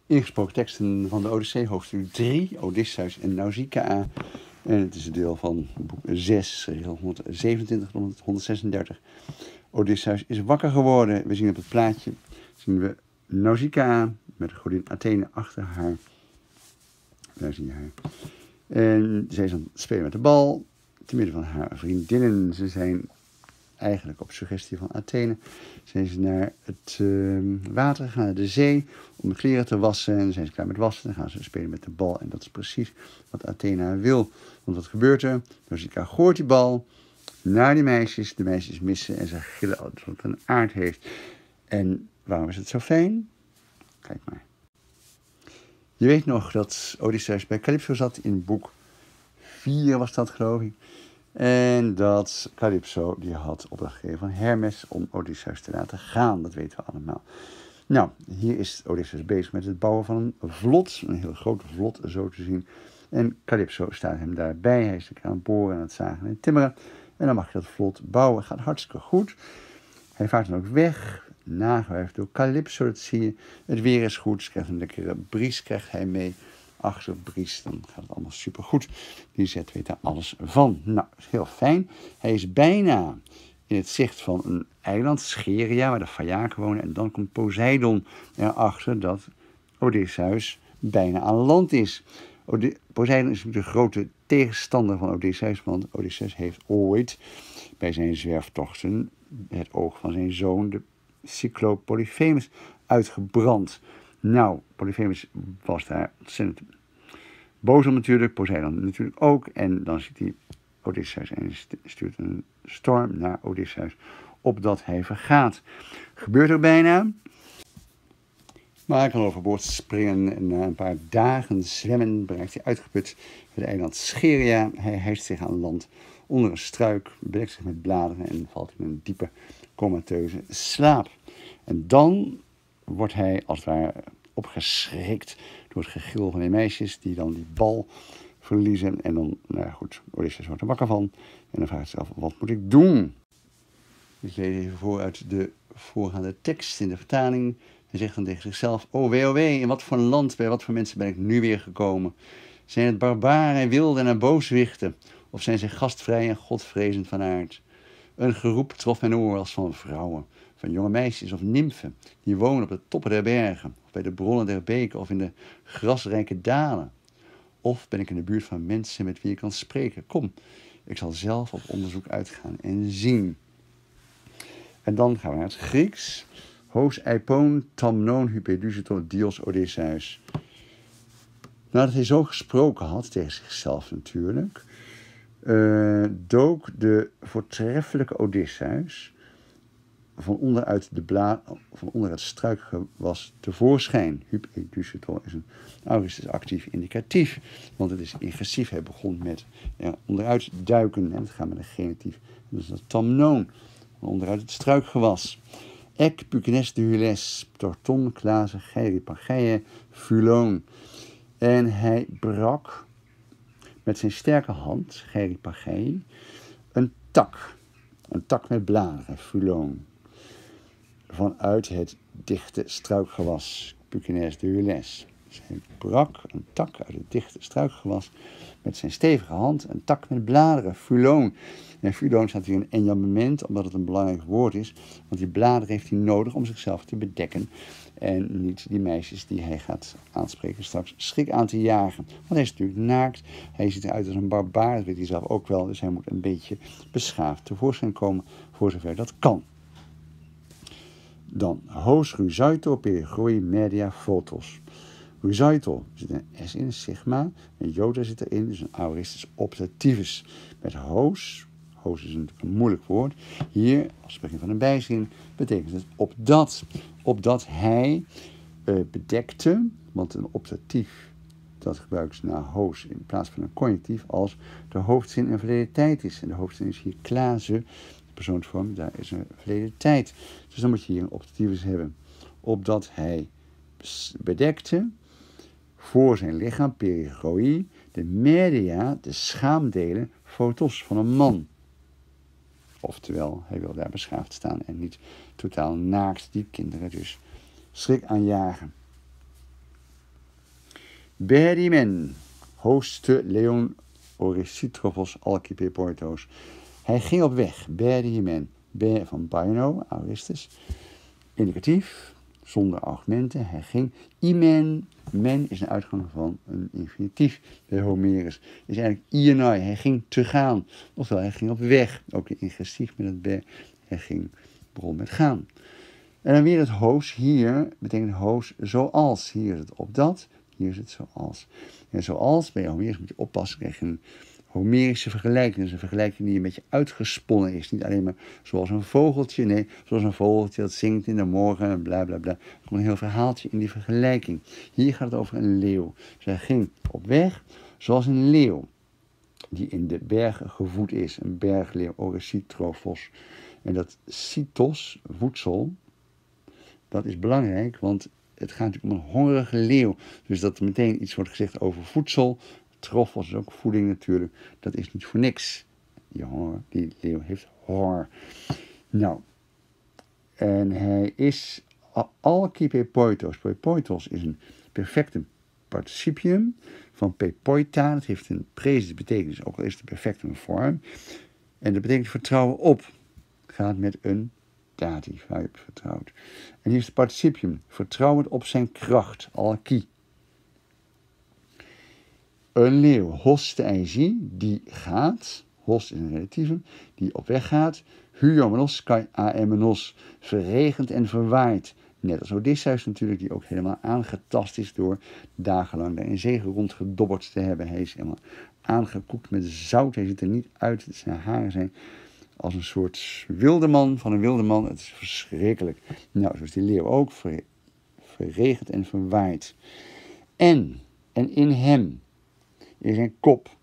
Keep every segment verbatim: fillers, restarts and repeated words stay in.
Ingesproken teksten van de Odyssee, hoofdstuk drie, Odysseus en Nausicaa. En het is een deel van boek zes, regel honderdzevenentwintig tot honderdzesendertig. Odysseus is wakker geworden. We zien op het plaatje, zien we Nausicaa met de godin Athene achter haar. Daar zie je haar. En zij is aan het spelen met de bal, te midden van haar vriendinnen. Ze zijn eigenlijk op suggestie van Athene, zijn ze naar het uh, water gegaan, naar de zee, om de kleren te wassen. En dan zijn ze klaar met wassen, dan gaan ze spelen met de bal. En dat is precies wat Athena wil. Want wat gebeurt er? Nausicaa gooit die bal naar die meisjes. De meisjes missen en ze gillen dat het een aard heeft. En waarom is het zo fijn? Kijk maar. Je weet nog dat Odysseus bij Calypso zat in boek vier, was dat geloof ik. En dat Calypso die had opdracht gegeven van Hermes om Odysseus te laten gaan. Dat weten we allemaal. Nou, hier is Odysseus bezig met het bouwen van een vlot. Een heel groot vlot, zo te zien. En Calypso staat hem daarbij. Hij is aan het boren en aan het zagen en timmeren. En dan mag je dat vlot bouwen. Gaat hartstikke goed. Hij vaart dan ook weg. Nagewuifd door Calypso, dat zie je. Het weer is goed. Ze krijgt een lekkere bries, krijgt hij mee. Achter Bries, dan gaat het allemaal supergoed. Die zet weet daar alles van. Nou, is heel fijn. Hij is bijna in het zicht van een eiland, Scheria, waar de Phaeaken wonen. En dan komt Poseidon erachter dat Odysseus bijna aan land is. Ode- Poseidon is natuurlijk de grote tegenstander van Odysseus, want Odysseus heeft ooit bij zijn zwerftochten het oog van zijn zoon, de cycloop Polyphemus, uitgebrand. Nou, Polyphemus was daar ontzettend boos om natuurlijk, Poseidon natuurlijk ook. En dan ziet hij Odysseus en stuurt een storm naar Odysseus, opdat hij vergaat. Gebeurt er bijna. Maar hij kan overboord springen en na een paar dagen zwemmen bereikt hij uitgeput het eiland Scheria. Hij hijst zich aan land onder een struik, bedekt zich met bladeren en valt in een diepe comateuze slaap. En dan wordt hij als het ware opgeschrikt door het gegil van die meisjes die dan die bal verliezen. En dan, nou ja, goed, Odysseus wordt er wakker van en dan vraagt hij zichzelf, wat moet ik doen? Ik lees even voor uit de voorgaande tekst in de vertaling. Hij zegt dan tegen zichzelf, oh wee, oh wee, in wat voor een land, bij wat voor mensen ben ik nu weer gekomen? Zijn het barbaren en wilden en booswichten? Of zijn ze gastvrij en godvrezend van aard? Een geroep trof mijn oor als van vrouwen, van jonge meisjes of nymfen, die wonen op de toppen der bergen, of bij de bronnen der beken, of in de grasrijke dalen. Of ben ik in de buurt van mensen met wie ik kan spreken? Kom, ik zal zelf op onderzoek uitgaan en zien. En dan gaan we naar het Grieks. Hos eipon tamnon hypeduseton dios Odysseus. Nadat hij zo gesproken had, tegen zichzelf natuurlijk, uh, dook de voortreffelijke Odysseus van onderuit, de bla, van onderuit het struikgewas tevoorschijn. Hypeduseton is een aorist actief indicatief, want het is ingressief. Hij begon met ja, onderuit duiken en het gaat met een genitief. Dat is dat tamnon, van onderuit het struikgewas. Ek pukenes de hules, torton, klaze, geiri, pangeie, fuloon. En hij brak met zijn sterke hand, geiri, pangeie, een tak. Een tak met bladeren, fuloon. Vanuit het dichte struikgewas, pukenes de hules. Dus hij brak een tak uit het dichte struikgewas met zijn stevige hand, een tak met bladeren, fuloon. En fuloon staat hier een enjambement, omdat het een belangrijk woord is. Want die bladeren heeft hij nodig om zichzelf te bedekken. En niet die meisjes die hij gaat aanspreken straks schrik aan te jagen. Want hij is natuurlijk naakt. Hij ziet eruit als een barbaar, dat weet hij zelf ook wel. Dus hij moet een beetje beschaafd tevoorschijn komen, voor zover dat kan. Dan, hos ruzaito perigroi media photos. Ruzaito zit een S in, een sigma. Een jota zit erin, dus een aoristus optativus. Met hos, hos is natuurlijk een moeilijk woord. Hier, als begin van een bijzin, betekent het opdat. Opdat hij uh, bedekte, want een optatief, dat gebruikt na hos in plaats van een conjunctief, als de hoofdzin een verleden tijd is. En de hoofdzin is hier klaze, persoonsvorm, daar is een verleden tijd. Dus dan moet je hier een optativus hebben. Opdat hij bedekte voor zijn lichaam, perigroi, de media, de schaamdelen, fotos van een man. Oftewel, hij wil daar beschaafd staan en niet totaal naakt die kinderen dus schrik aanjagen. Berimen, hoste leon oresitrophos alkipepoitos. Hij ging op weg, berimen, ber van baino, aoristus, indicatief, zonder augmenten, hij ging. Imen, men is een uitgang van een infinitief bij Homerus. Is eigenlijk ienai, hij ging te gaan. Oftewel, hij ging op weg. Ook de ingestief met het ber, hij ging, begon met gaan. En dan weer het hoos, hier betekent hoos zoals. Hier is het op dat, hier is het zoals. En zoals, bij Homerus moet je oppassen, krijg je een Homerische vergelijking. Dat is een vergelijking die een beetje uitgesponnen is. Niet alleen maar zoals een vogeltje, nee, zoals een vogeltje dat zingt in de morgen en bla bla bla. Er komt een heel verhaaltje in die vergelijking. Hier gaat het over een leeuw. Dus hij ging op weg zoals een leeuw die in de bergen gevoed is. Een bergleeuw, oresitrophos. En dat cytos, voedsel, dat is belangrijk, want het gaat natuurlijk om een hongerige leeuw. Dus dat er meteen iets wordt gezegd over voedsel. Trophos is ook voeding natuurlijk. Dat is niet voor niks. Die, honger, die leeuw heeft honger. Nou, en hij is alkipepoitos. Poipoitos is een perfectum participium van pepoita. Dat heeft een presens betekenis, ook al is het een perfectum vorm. En dat betekent vertrouwen op. Gaat met een datief, waar je op vertrouwt. En hier is het participium, vertrouwend op zijn kracht, alki. Een leeuw, hoste eisi, die gaat, host is een relatieve, die op weg gaat, hyomenos kai aemenos, verregend en verwaaid. Net als Odysseus natuurlijk, die ook helemaal aangetast is door dagenlang daar in zee rondgedobberd te hebben. Hij is helemaal aangekoekt met zout, hij ziet er niet uit, zijn haren zijn als een soort wildeman van een wildeman. Het is verschrikkelijk. Nou, zo is die leeuw ook, ver, verregend en verwaaid. En, en in hem is een kop.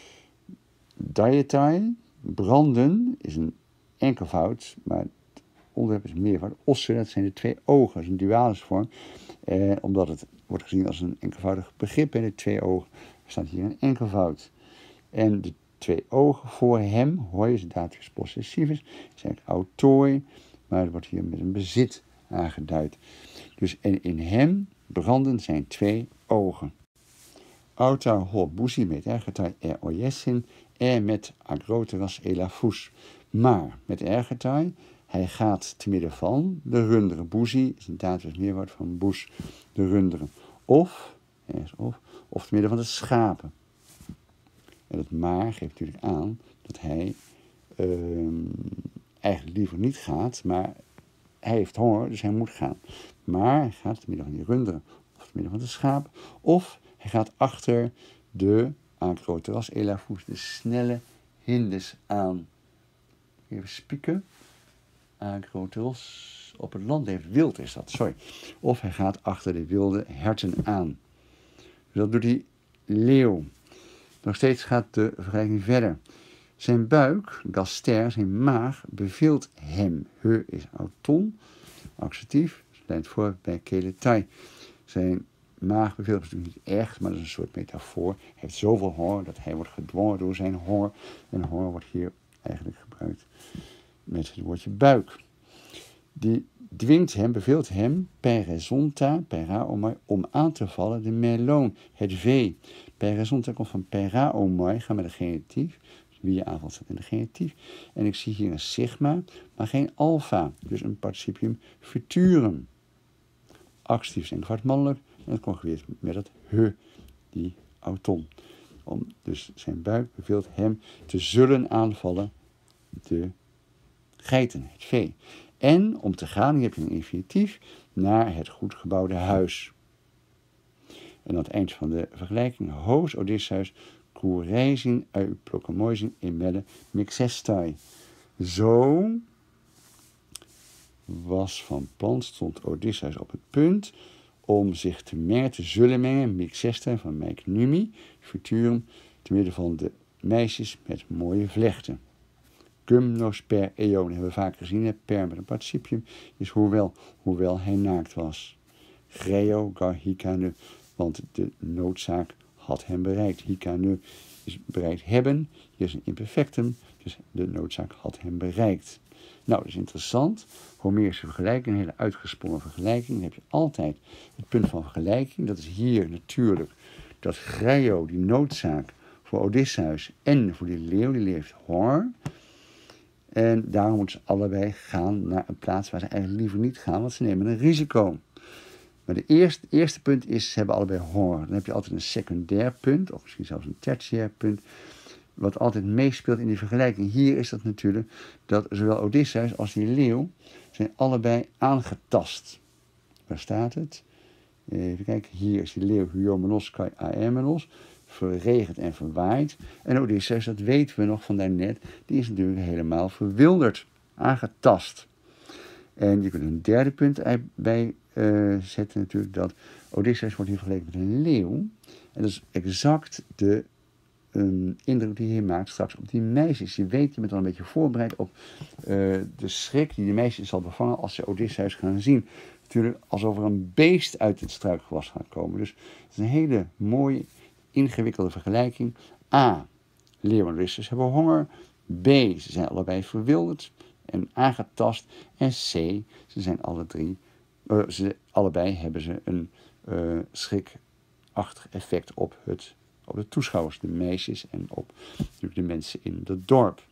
Dietai, branden, is een enkelvoud, maar het onderwerp is meervoud. Ossen, dat zijn de twee ogen, dat is een dualisvorm. Eh, omdat het wordt gezien als een enkelvoudig begrip. En de twee ogen staat hier een enkelvoud. En de twee ogen voor hem, hoi is datus possessivus, is eigenlijk autooi, maar het wordt hier met een bezit aangeduid. Dus en in hem branden zijn twee ogen. Auta ho busi met ergetai er ojessin, er met agroteras elafus. Maar met ergetai, hij gaat te midden van de runderen. Busi is een datus meerwoord van bus, de runderen. Of, ergens of, of te midden van de schapen. En het maar geeft natuurlijk aan dat hij uh, eigenlijk liever niet gaat, maar hij heeft honger, dus hij moet gaan. Maar hij gaat te midden van die runderen, of te midden van de schaap, of hij gaat achter de acroteras elafus, de snelle hindes aan. Even spieken. Acroteros, op het land heeft wild is dat, sorry. Of hij gaat achter de wilde herten aan. Dus dat doet die leeuw. Nog steeds gaat de vergelijking verder. Zijn buik, gaster, zijn maag, beveelt hem. He is auton, acceptief, leidt voor bij keletai. Zijn maag beveelt natuurlijk niet echt, maar dat is een soort metafoor. Hij heeft zoveel honger dat hij wordt gedwongen door zijn honger. En honger wordt hier eigenlijk gebruikt met het woordje buik. Die dwingt hem, beveelt hem, peresonta, peraomai, om aan te vallen de meloon, het vee. Peresonta komt van peraomai, ga met de genitief. Dus wie je aanvalt staat in de genitief. En ik zie hier een sigma, maar geen alfa. Dus een participium futurum. Actief is enkelvoud mannelijk en het conjugeert met het he, die auton. Om, dus zijn buik beveelt hem te zullen aanvallen de geiten, het vee. En om te gaan, hier heb je een infinitief, naar het goed gebouwde huis. En aan het eind van de vergelijking, hoos Odysseus, kureisin euplokomoisin emelle mixestai. Zo was van plan, stond Odysseus op het punt om zich te mengen, te zullen mengen, mixestai van Meiknumi, futurum, te midden van de meisjes met mooie vlechten. Gymnos per eon, hebben we vaak gezien, hè? Per met een participium, is hoewel, hoewel hij naakt was. Greo gar hikane, want de noodzaak had hem bereikt. Hikane is bereikt hebben, hier is een imperfectum, dus de noodzaak had hem bereikt. Nou, dat is interessant. Homerische vergelijking, een hele uitgesponnen vergelijking. Dan heb je altijd het punt van vergelijking. Dat is hier natuurlijk dat Greio, die noodzaak voor Odysseus en voor die leeuw, die leeuw heeft honger. En daarom moeten ze allebei gaan naar een plaats waar ze eigenlijk liever niet gaan, want ze nemen een risico. Maar de eerste, eerste punt is, ze hebben allebei honger. Dan heb je altijd een secundair punt, of misschien zelfs een tertiair punt, wat altijd meespeelt in die vergelijking. Hier is dat natuurlijk dat zowel Odysseus als die leeuw zijn allebei aangetast. Waar staat het? Even kijken, hier is die leeuw Hyomenos kai aemenos, verregend en verwaaid. En Odysseus, dat weten we nog van daarnet, die is natuurlijk helemaal verwilderd, aangetast. En je kunt een derde punt erbij uh, zetten natuurlijk, dat Odysseus wordt hier vergeleken met een leeuw. En dat is exact de um, indruk die hij maakt straks op die meisjes. Je weet, je bent al een beetje voorbereid op uh, de schrik die de meisjes zal bevangen als ze Odysseus gaan zien. Natuurlijk alsof er een beest uit het struikgewas gaat komen. Dus het is een hele mooie, ingewikkelde vergelijking. A. Leeuw en Odysseus hebben honger. B. Ze zijn allebei verwilderd en aangetast. En C. Ze zijn alle drie, uh, ze, allebei hebben ze een uh, schrikachtig effect op, het, op de toeschouwers, de meisjes en op natuurlijk de mensen in het dorp.